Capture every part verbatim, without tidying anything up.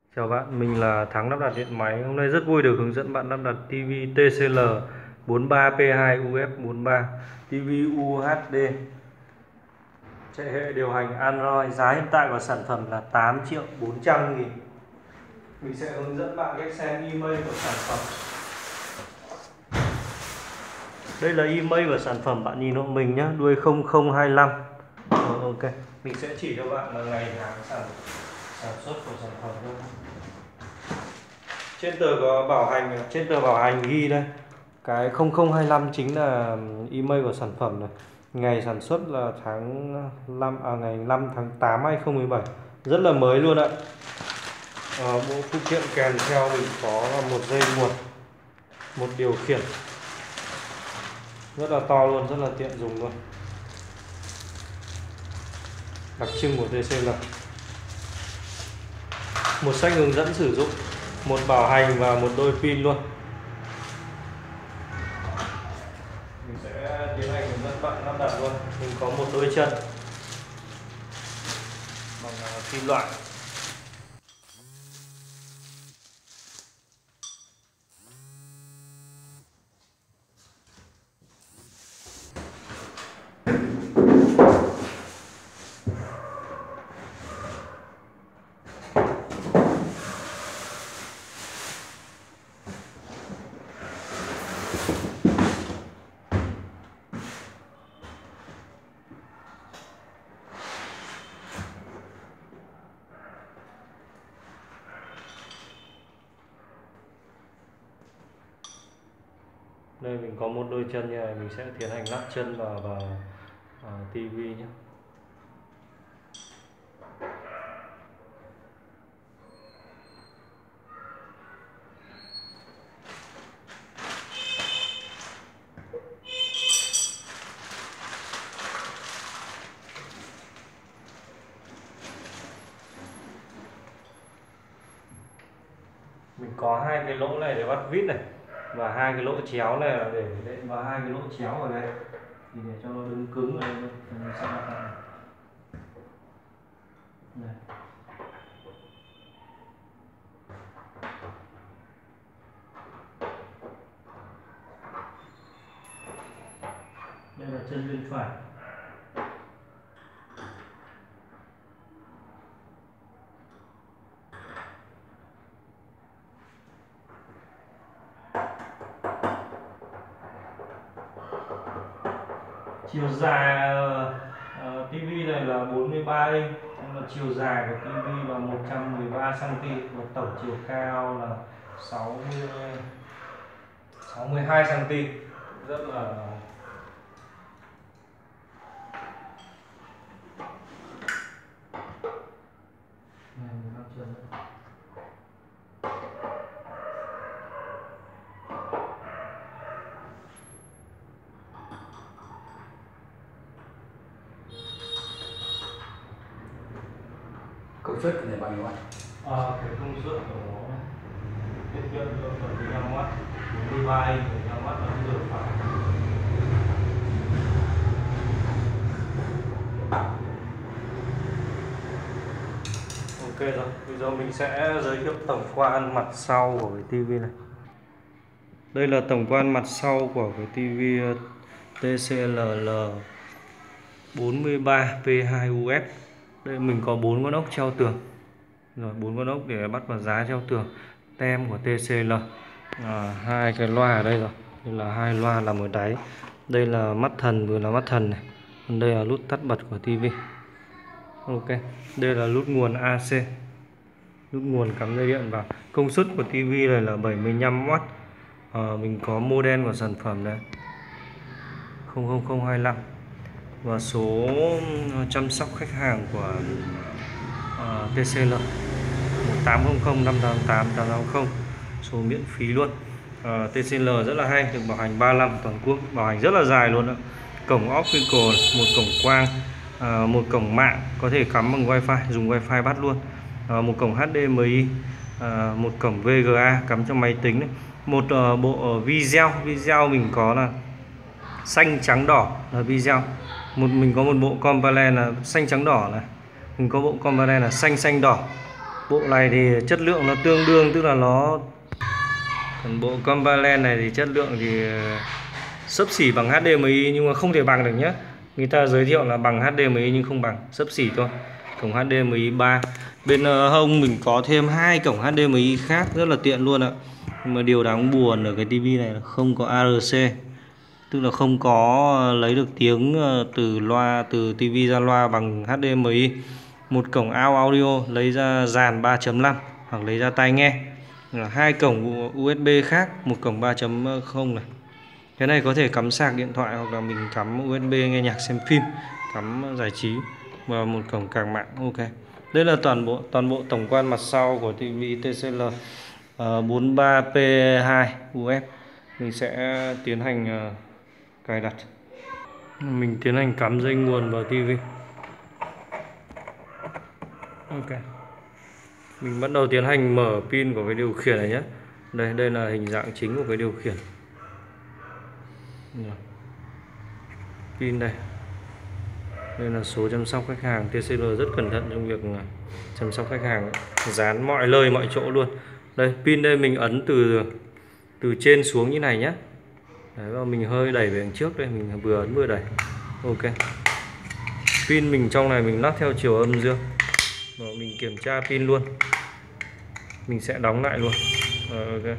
Chào bạn, mình là Thắng lắp đặt điện máy. Hôm nay rất vui được hướng dẫn bạn lắp đặt ti vi tê xê lờ bốn ba P hai U F bốn ba, ti vi U hát đê, chạy hệ điều hành Android. Giá hiện tại của sản phẩm là tám triệu bốn trăm nghìn. Mình sẽ hướng dẫn bạn cách xem email của sản phẩm. Đây là email của sản phẩm, bạn nhìn hộ mình nhé, đuôi không không hai lăm. Rồi, ok, mình sẽ chỉ cho bạn là ngày tháng sản sản xuất của sản phẩm thôi. Trên tờ có bảo hành, trên tờ bảo hành ghi đây, cái không không hai lăm chính là email của sản phẩm này. Ngày sản xuất là tháng năm, à, ngày năm tháng tám hai không một bảy, rất là mới luôn ạ. À, bộ phụ kiện kèm theo mình có là một dây nguồn, một điều khiển rất là to luôn, rất là tiện dùng luôn, đặc trưng của tê xê lờ. Một sách hướng dẫn sử dụng, một bảo hành và một đôi pin luôn. Mình sẽ tiến hành hướng dẫn bạn lắp đặt luôn. Mình có một đôi chân bằng kim loại. Đây mình có một đôi chân như này, mình sẽ tiến hành lắp chân vào vào uh, tivi nhé. Mình có hai cái lỗ này để bắt vít này, và hai cái lỗ chéo này là để đệm vào hai cái lỗ chéo ở đây, thì để cho nó đứng cứng ở đây mình sẽ đặt lại này. Đây là chân bên phải. Chiều dài uh, tivi này là bốn mươi ba inch, là chiều dài của tivi là một trăm mười ba xăng ti mét, và tổng chiều cao là sáu mươi hai xăng ti mét, rất là công suất này bao nhiêu ạ? à, cái công suất của nó tiết kiệm được bảy mươi lăm oát, bốn mươi ba inch, bảy mươi lăm oát là vừa phải. Ok rồi, bây giờ mình sẽ giới thiệu tổng quan mặt sau của cái tivi này. Đây là tổng quan mặt sau của cái tivi tê xê lờ lờ bốn ba P hai U F. Đây mình có bốn con ốc treo tường, rồi bốn con ốc để bắt vào giá treo tường, tem của tê xê lờ, à, hai cái loa ở đây rồi, đây là hai loa làm ở đáy. Đây là mắt thần, vừa là mắt thần này, còn đây là nút tắt bật của tivi. Ok, đây là nút nguồn a xê, nút nguồn cắm dây điện vào. Công suất của tivi này là bảy mươi lăm oát. à, mình có model của sản phẩm này không không không hai lăm, và số chăm sóc khách hàng của uh, tê xê lờ một tám không không năm tám tám tám tám không, số miễn phí luôn. uh, tê xê lờ rất là hay, được bảo hành ba năm toàn quốc, bảo hành rất là dài luôn ạ. Cổng optical, một cổng quang, uh, một cổng mạng có thể cắm bằng wifi, dùng wifi bắt luôn, uh, một cổng hát đê em i, uh, một cổng vê giê a cắm cho máy tính này. Một uh, bộ uh, video video mình có là xanh trắng đỏ là video. Một mình có một bộ component là xanh trắng đỏ này, mình có bộ component là xanh xanh đỏ. Bộ này thì chất lượng nó tương đương, tức là nó, còn bộ Combaland này thì chất lượng thì xấp xỉ bằng hát đê em i nhưng mà không thể bằng được nhé. Người ta giới thiệu là bằng hát đê em i nhưng không bằng, xấp xỉ thôi. Cổng hát đê em i ba. Bên hông mình có thêm hai cổng hát đê em i khác rất là tiện luôn ạ. Nhưng mà điều đáng buồn ở cái tivi này là không có a rờ xê, tức là không có lấy được tiếng từ loa, từ tivi ra loa bằng hát đê em i. Một cổng out audio lấy ra dàn ba chấm năm hoặc lấy ra tai nghe. Hai cổng u ét bê khác, một cổng ba chấm không này. Cái này có thể cắm sạc điện thoại hoặc là mình cắm u ét bê nghe nhạc xem phim, cắm giải trí, và một cổng card mạng. Ok. Đây là toàn bộ toàn bộ tổng quan mặt sau của tivi tê xê lờ uh, bốn ba P hai u ép. Mình sẽ tiến hành uh, cài đặt. Mình tiến hành cắm dây nguồn vào tivi. Ok. Mình bắt đầu tiến hành mở pin của cái điều khiển này nhé. Đây, đây là hình dạng chính của cái điều khiển. Pin đây. Đây là số chăm sóc khách hàng. tê xê lờ rất cẩn thận trong việc chăm sóc khách hàng, dán mọi nơi mọi chỗ luôn. Đây, pin đây mình ấn từ từ trên xuống như này nhé. Đấy, và mình hơi đẩy về đằng trước đây, mình vừa ấn vừa đẩy. Ok. Pin mình trong này mình lắc theo chiều âm dương. Và mình kiểm tra pin luôn. Mình sẽ đóng lại luôn. Rồi, ok.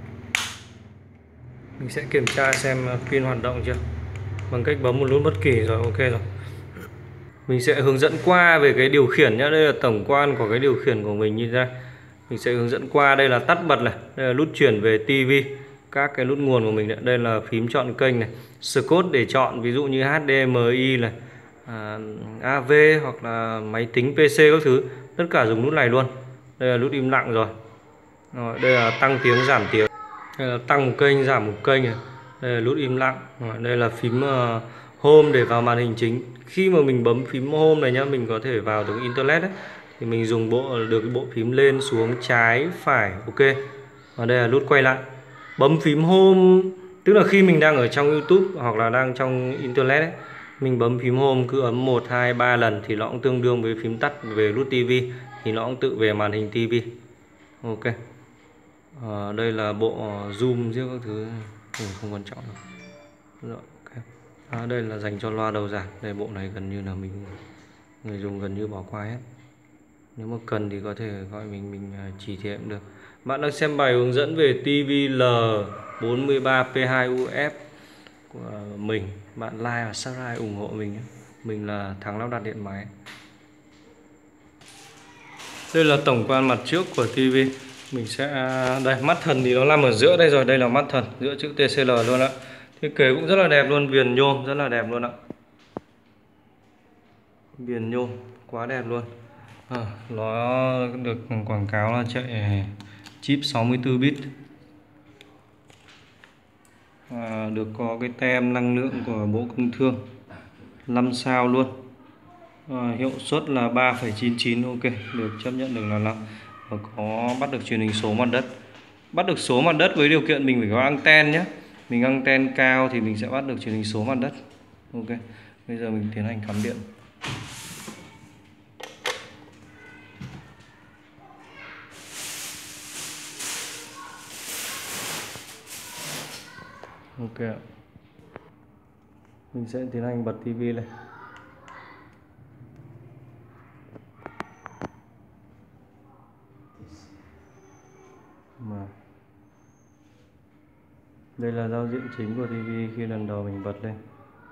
Mình sẽ kiểm tra xem pin hoạt động chưa bằng cách bấm một nút bất kỳ. Rồi, ok rồi. Mình sẽ hướng dẫn qua về cái điều khiển nhé. Đây là tổng quan của cái điều khiển của mình như thế. Mình sẽ hướng dẫn qua. Đây là tắt bật này, đây là nút chuyển về tivi, các cái nút nguồn của mình này. Đây là phím chọn kênh này, Scott để chọn ví dụ như hát đê em i này, à, a vê hoặc là máy tính pê xê các thứ, tất cả dùng nút này luôn. Đây là nút im lặng rồi. Rồi, đây là tăng tiếng giảm tiếng. Đây là tăng một kênh giảm một kênh này. Đây là nút im lặng. Rồi, đây là phím uh, Home để vào màn hình chính. Khi mà mình bấm phím Home này nhá, mình có thể vào được internet ấy, thì mình dùng bộ được bộ phím lên xuống trái phải. Ok. Và đây là nút quay lại. Bấm phím Home tức là khi mình đang ở trong YouTube hoặc là đang trong internet ấy, mình bấm phím Home cứ ấm một hai ba lần thì nó cũng tương đương với phím tắt về nút tivi, thì nó cũng tự về màn hình tivi. Ok. À, đây là bộ zoom riêng các thứ mình không quan trọng đâu. Rồi, okay. À, đây là dành cho loa đầu giàn. Đây, bộ này gần như là mình người dùng gần như bỏ qua hết. Nếu mà cần thì có thể gọi mình mình chỉ thị cũng được. Bạn đang xem bài hướng dẫn về tivi L bốn ba P hai U F của mình. Bạn like và subscribe ủng hộ mình nhé. Mình là Thắng lắp đặt điện máy. Đây là tổng quan mặt trước của tivi. Mình sẽ đây, mắt thần thì nó nằm ở giữa đây rồi. Đây là mắt thần giữa chữ tê xê lờ luôn ạ. Thiết kế cũng rất là đẹp luôn, viền nhôm rất là đẹp luôn ạ. Viền nhôm quá đẹp luôn. À, nó được quảng cáo là chạy chip sáu mươi tư bit. À, được có cái tem năng lượng của Bộ Công Thương, năm sao luôn. À, hiệu suất là ba phẩy chín chín. Ok, được chấp nhận được là năm. Và có bắt được truyền hình số mặt đất. Bắt được số mặt đất với điều kiện mình phải có anten nhé. Mình anten cao thì mình sẽ bắt được truyền hình số mặt đất. Ok, bây giờ mình tiến hành cắm điện. Ok, mình sẽ tiến hành bật tivi lên. Mà đây là giao diện chính của tivi khi lần đầu mình bật lên.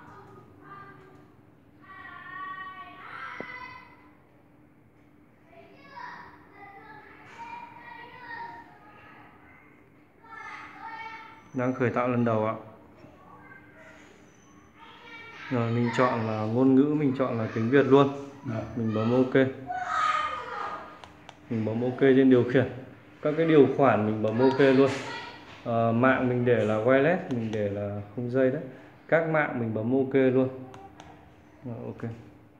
Đang khởi tạo lần đầu ạ. Rồi mình chọn là ngôn ngữ, mình chọn là tiếng Việt luôn. Mình bấm ok. Mình bấm ok trên điều khiển. Các cái điều khoản mình bấm ok luôn. À, mạng mình để là wireless, mình để là không dây đấy. Các mạng mình bấm ok luôn. Rồi, ok.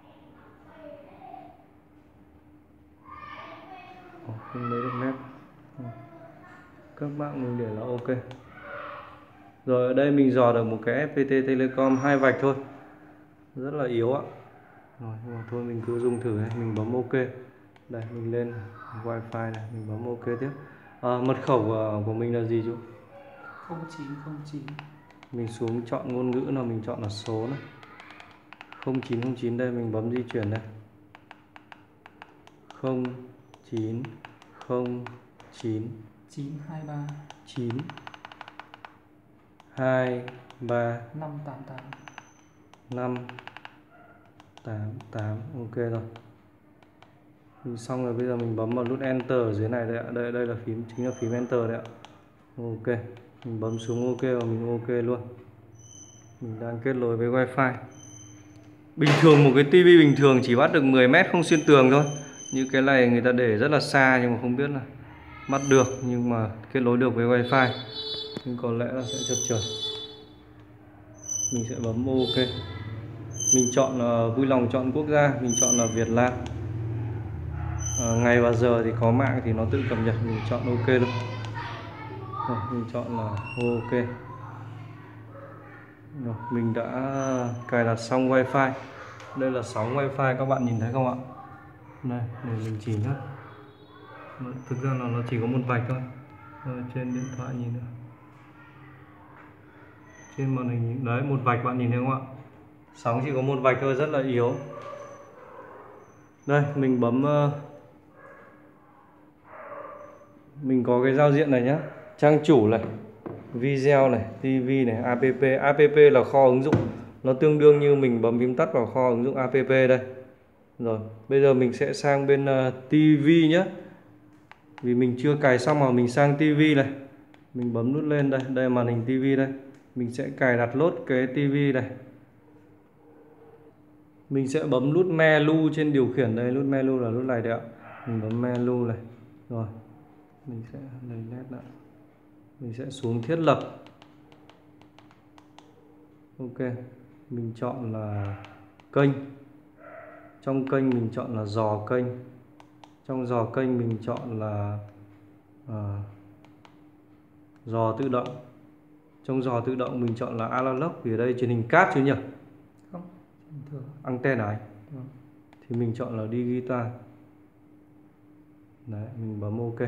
Ồ, không lấy được nét. Các mạng mình để là ok. Rồi ở đây mình dò được một cái ép pê tê Telecom hai vạch thôi, rất là yếu ạ. Rồi nhưng mà thôi mình cứ dùng thử, mình bấm ok. Đây mình lên wifi này, mình bấm ok tiếp. À, mật khẩu của mình là gì chú? không chín không chín. Mình xuống chọn ngôn ngữ nào, mình chọn là số này. không chín không chín đây, mình bấm di chuyển đây. không chín không chín chín hai ba chín hai ba năm tám tám năm tám tám. Ok rồi. Mình xong rồi, bây giờ mình bấm vào nút enter ở dưới này đây ạ. Đây đây là phím, chính là phím enter đấy ạ. Ok, mình bấm xuống ok và mình ok luôn. Mình đang kết nối với wifi. Bình thường một cái tivi bình thường chỉ bắt được mười mét không xuyên tường thôi. Như cái này người ta để rất là xa nhưng mà không biết là bắt được, nhưng mà kết nối được với wifi nhưng có lẽ là sẽ chập chờn. Mình sẽ bấm ok. Mình chọn uh, vui lòng chọn quốc gia, mình chọn là Việt Nam. Uh, ngày và giờ thì có mạng thì nó tự cập nhật, mình chọn ok luôn. Rồi, mình chọn là ok. Rồi, mình đã cài đặt xong wifi. Đây là sóng wifi, các bạn nhìn thấy không ạ? Đây, để mình chỉ nhé. Thực ra là nó chỉ có một vạch thôi. Rồi, trên điện thoại nhìn nữa. Trên màn hình đấy, một vạch, bạn nhìn thấy không ạ? Sóng chỉ có một vạch thôi, rất là yếu. Đây, mình bấm uh, mình có cái giao diện này nhé. Trang chủ này, video này, tivi này, app. App là kho ứng dụng. Nó tương đương như mình bấm phím tắt vào kho ứng dụng app đây. Rồi, bây giờ mình sẽ sang bên uh, tivi nhé. Vì mình chưa cài xong mà mình sang tivi này. Mình bấm nút lên đây, đây là màn hình tivi đây. Mình sẽ cài đặt lốt cái tivi này. Mình sẽ bấm nút menu trên điều khiển đây, nút menu là nút này đấy ạ. Mình bấm menu này. Rồi, mình sẽ lấy nét lại. Mình sẽ xuống thiết lập. Ok, mình chọn là kênh. Trong kênh mình chọn là dò kênh. Trong dò kênh mình chọn là uh, dò tự động. Trong dò tự động mình chọn là analog, vì ở đây truyền hình cáp chứ nhỉ? Không, thường. Anten này. Ừ. Thì mình chọn là digital. Đấy, mình bấm ok.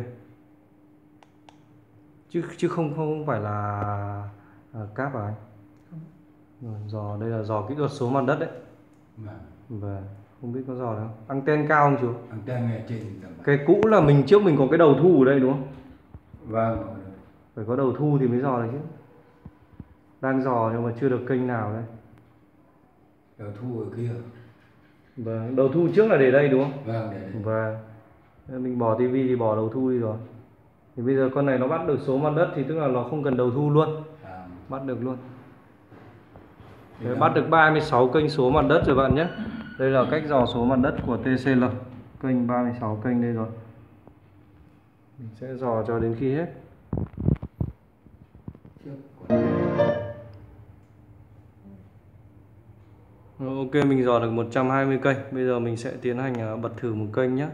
Chứ chứ không không phải là à, cáp à anh? Không. Rồi, dò đây là dò kỹ thuật số mặt đất đấy. Vâng. Và không biết có dò được không? Anten cao không chú? Anten nghe trên tầm. Cái cũ là mình trước mình có cái đầu thu ở đây đúng không? Vâng. Phải có đầu thu thì mới dò được chứ. Đang dò nhưng mà chưa được kênh nào đây. Đầu thu ở kia. Vâng, đầu thu trước là để đây đúng không? Vâng, để đây. Vâng. Mình bỏ tivi thì bỏ đầu thu đi rồi. Thì bây giờ con này nó bắt được số mặt đất thì tức là nó không cần đầu thu luôn. À. Bắt được luôn. Đấy, bắt được ba mươi sáu kênh số mặt đất rồi bạn nhé. Đây là cách dò số mặt đất của tê xê lờ. Kênh ba mươi sáu kênh đây rồi. Mình sẽ dò cho đến khi hết. Ok, mình dò được một trăm hai mươi kênh. Bây giờ mình sẽ tiến hành bật thử một kênh nhé.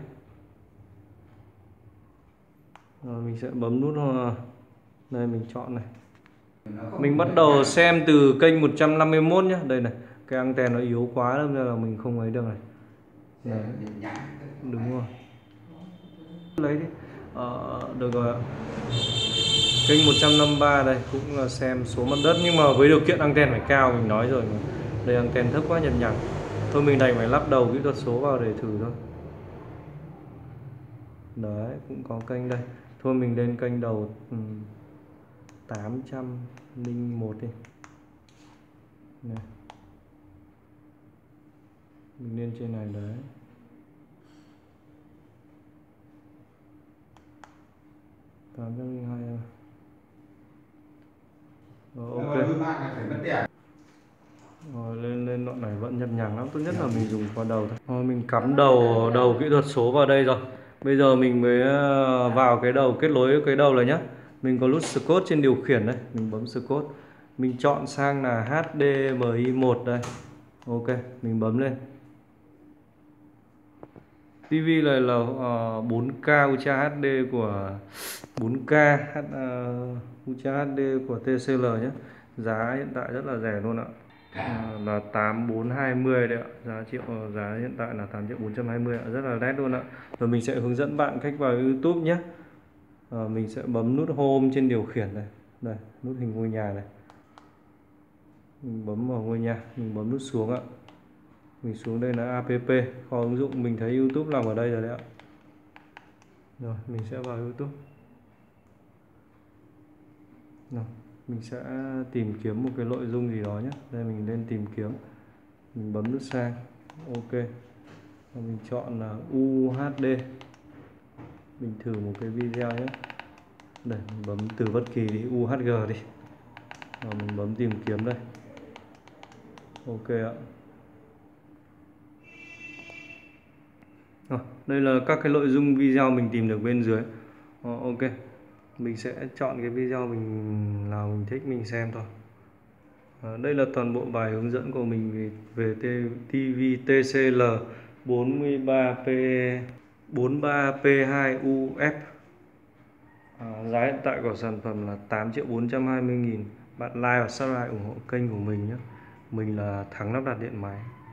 Rồi mình sẽ bấm nút đây, mình chọn này. Mình bắt đầu xem từ kênh một trăm năm mươi mốt nhé. Đây này, cái anten nó yếu quá nên là mình không ấy được này. Đấy. Đúng rồi. Lấy đi. Ờ, được rồi ạ. Kênh một trăm năm mươi ba đây cũng là xem số mặt đất, nhưng mà với điều kiện anten phải cao, mình nói rồi. Đây anten thấp quá nhập nhằng. Thôi mình đành phải lắp đầu kỹ thuật số vào để thử thôi. Đấy, cũng có kênh đây. Thôi mình lên kênh đầu um, tám trăm lẻ một đi. Này. Mình lên trên này đấy. tám trăm lẻ hai. Rồi, ok. Rồi, lên lên đoạn này vẫn nhập nhằng lắm, tốt nhất là mình dùng qua đầu thôi. Rồi, mình cắm đầu đầu kỹ thuật số vào đây rồi. Bây giờ mình mới vào cái đầu, kết nối cái đầu này nhé. Mình có nút Scott trên điều khiển đây, mình bấm Scott. Mình chọn sang là hát đê em i một đây. Ok, mình bấm lên. tivi này là uh, bốn K Ultra hát đê của bốn K uh, Ultra hát đê của tê xê lờ nhé. Giá hiện tại rất là rẻ luôn ạ. Cả. à, là tám bốn hai mươi đấy ạ. Giá triệu giá hiện tại là tám triệu bốn trăm hai mươi ạ, rất là nét luôn ạ. Rồi mình sẽ hướng dẫn bạn cách vào YouTube nhé. À, mình sẽ bấm nút Home trên điều khiển này, đây nút hình ngôi nhà này, mình bấm vào ngôi nhà, mình bấm nút xuống ạ. Mình xuống đây là app, kho ứng dụng, mình thấy YouTube nằm ở đây rồi đấy ạ. Rồi mình sẽ vào YouTube. Rồi, mình sẽ tìm kiếm một cái nội dung gì đó nhé. Đây mình lên tìm kiếm, mình bấm nút sang, ok. Và mình chọn là u hát đê. Mình thử một cái video nhé. Đây mình bấm từ bất kỳ đi, u hát giê đi. Và mình bấm tìm kiếm đây. Ok ạ. Rồi, đây là các cái nội dung video mình tìm được bên dưới. Ờ, ok. Mình sẽ chọn cái video mình nào mình thích mình xem thôi. À, đây là toàn bộ bài hướng dẫn của mình về, về ti vi tê xê lờ bốn ba P bốn ba P hai U F. À, giá hiện tại của sản phẩm là tám triệu bốn trăm hai mươi nghìn. Bạn like và subscribe ủng hộ kênh của mình nhé. Mình là Thắng lắp đặt điện máy.